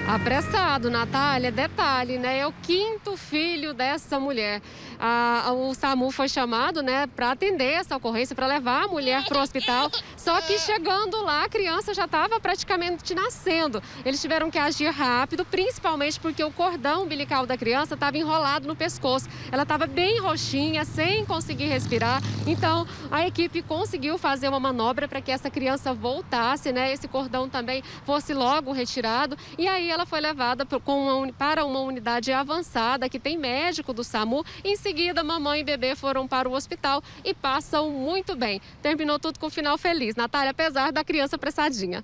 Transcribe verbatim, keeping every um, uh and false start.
Apressado, Natália, detalhe, né? É o quinto filho dessa mulher. Ah, o SAMU foi chamado, né, para atender essa ocorrência, para levar a mulher para o hospital. Só que chegando lá, a criança já estava praticamente nascendo. Eles tiveram que agir rápido, principalmente porque o cordão umbilical da criança estava enrolado no pescoço. Ela estava bem roxinha, sem conseguir respirar. Então, a equipe conseguiu fazer uma manobra para que essa criança voltasse, né? Esse cordão também fosse logo retirado. E aí ela foi levada para uma unidade avançada, que tem médico do SAMU. Em seguida, mamãe e bebê foram para o hospital e passam muito bem. Terminou tudo com um final feliz, Natália, apesar da criança apressadinha.